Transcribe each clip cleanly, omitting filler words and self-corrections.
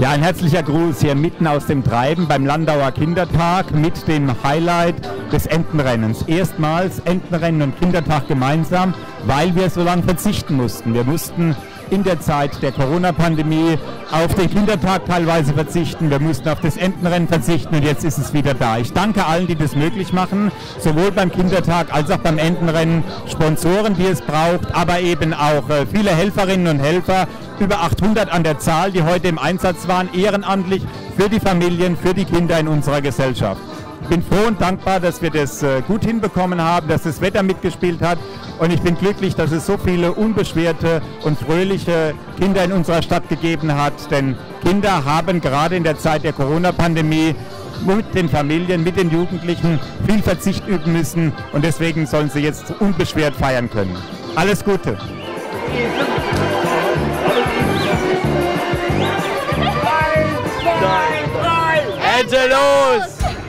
Ja, ein herzlicher Gruß hier mitten aus dem Treiben beim Landauer Kindertag mit dem Highlight des Entenrennens. Erstmals Entenrennen und Kindertag gemeinsam, weil wir so lange verzichten mussten. Wir mussten in der Zeit der Corona-Pandemie auf den Kindertag teilweise verzichten. Wir mussten auf das Entenrennen verzichten und jetzt ist es wieder da. Ich danke allen, die das möglich machen, sowohl beim Kindertag als auch beim Entenrennen, Sponsoren, die es braucht, aber eben auch viele Helferinnen und Helfer, über 800 an der Zahl, die heute im Einsatz waren, ehrenamtlich für die Familien, für die Kinder in unserer Gesellschaft. Ich bin froh und dankbar, dass wir das gut hinbekommen haben, dass das Wetter mitgespielt hat und ich bin glücklich, dass es so viele unbeschwerte und fröhliche Kinder in unserer Stadt gegeben hat, denn Kinder haben gerade in der Zeit der Corona-Pandemie mit den Familien, mit den Jugendlichen viel Verzicht üben müssen und deswegen sollen sie jetzt unbeschwert feiern können. Alles Gute! Ente los!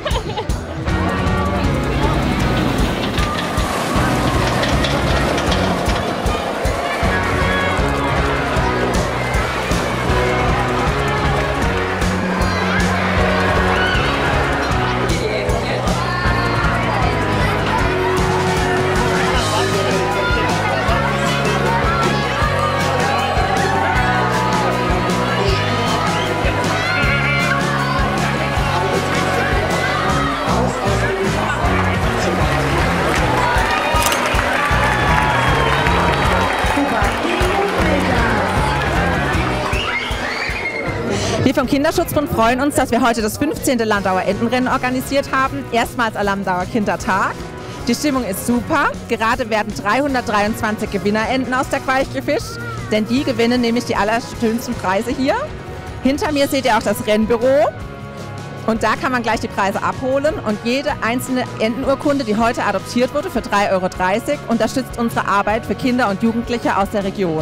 Wir vom Kinderschutzbund freuen uns, dass wir heute das 15. Landauer Entenrennen organisiert haben, erstmals am Landauer Kindertag. Die Stimmung ist super, gerade werden 323 Gewinnerenten aus der Queich gefischt, denn die gewinnen nämlich die allerschönsten Preise hier. Hinter mir seht ihr auch das Rennbüro und da kann man gleich die Preise abholen und jede einzelne Entenurkunde, die heute adoptiert wurde, für 3,30 € unterstützt unsere Arbeit für Kinder und Jugendliche aus der Region.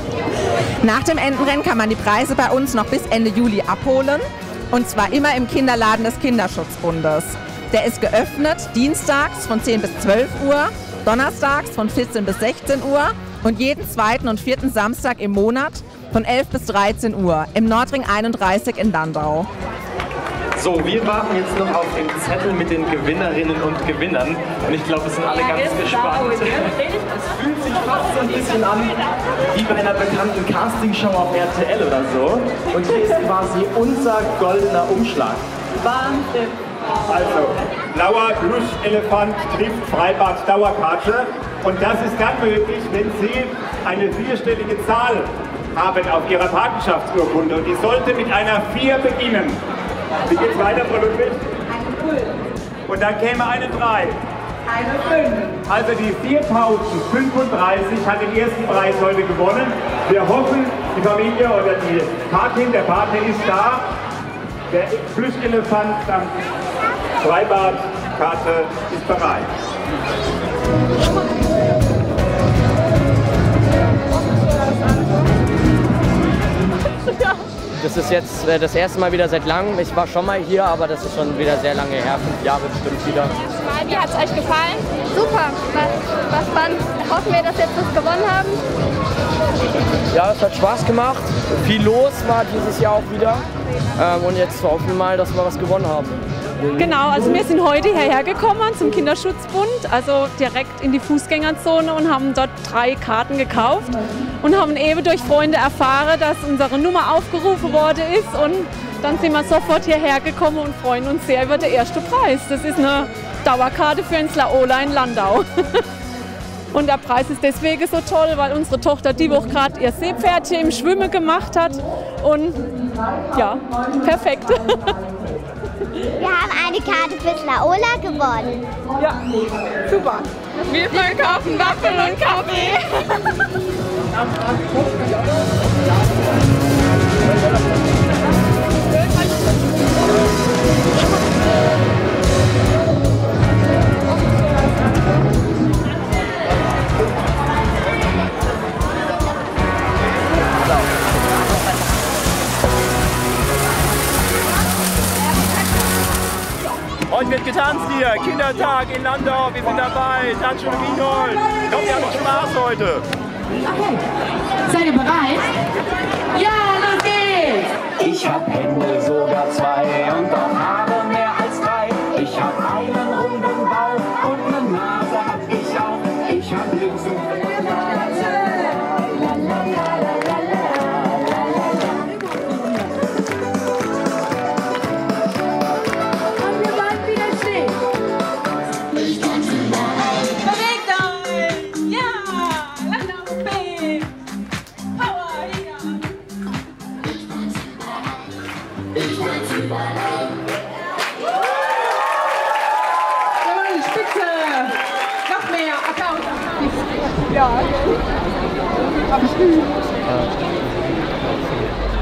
Nach dem Entenrennen kann man die Preise bei uns noch bis Ende Juli abholen und zwar immer im Kinderladen des Kinderschutzbundes. Der ist geöffnet dienstags von 10 bis 12 Uhr, donnerstags von 14 bis 16 Uhr und jeden zweiten und vierten Samstag im Monat von 11 bis 13 Uhr im Nordring 31 in Landau. So, wir warten jetzt noch auf den Zettel mit den Gewinnerinnen und Gewinnern und ich glaube, es sind alle ganz gespannt. Es fühlt sich fast so ein bisschen an wie bei einer bekannten Castingshow auf RTL oder so. Und hier ist quasi unser goldener Umschlag. Wahnsinn! Also, blauer Plüschelefant trifft Freibad Dauerkarte und das ist dann möglich, wenn Sie eine vierstellige Zahl haben auf Ihrer Patenschaftsurkunde und die sollte mit einer 4 beginnen. Wie geht's weiter, Frau Ludwig? Eine 0. Und dann käme eine 3. Eine 5. Also die 4035 hat den ersten Preis heute gewonnen. Wir hoffen, die Familie oder die Patin, der Pate ist da. Der Plüschelefant samt Freibadkarte ist bereit. Das ist jetzt das erste Mal wieder seit langem. Ich war schon mal hier, aber das ist schon wieder sehr lange her, 5 Jahre bestimmt wieder. Wie hat es euch gefallen? Super, was spannend. Hoffen wir, dass wir jetzt was gewonnen haben? Ja, es hat Spaß gemacht. Viel los war dieses Jahr auch wieder. Und jetzt hoffen wir mal, dass wir was gewonnen haben. Genau, also wir sind heute hierher gekommen zum Kinderschutzbund, also direkt in die Fußgängerzone und haben dort 3 Karten gekauft und haben eben durch Freunde erfahren, dass unsere Nummer aufgerufen worden ist und dann sind wir sofort hierher gekommen und freuen uns sehr über den ersten Preis. Das ist eine Dauerkarte für ins Laola in Landau. Und der Preis ist deswegen so toll, weil unsere Tochter die Woche gerade ihr Seepferdchen im Schwimmen gemacht hat und ja, perfekt. Wir haben eine Karte fürs Laola gewonnen. Ja, super. Wir verkaufen Waffeln und Kaffee. Heute wird getanzt hier, Kindertag in Landau, wir sind dabei, Tanzschule Wienhold. Kommt, wir haben Spaß heute. Okay, seid ihr bereit? Ja, los geht's! Ich Ich hab Hände, sogar zwei und auch Haare mehr als drei. Ich hab einen runden Bauch und eine Nase hab ich auch. Ich hab links und rechts. Spitze! Noch mehr Applaus! Ja.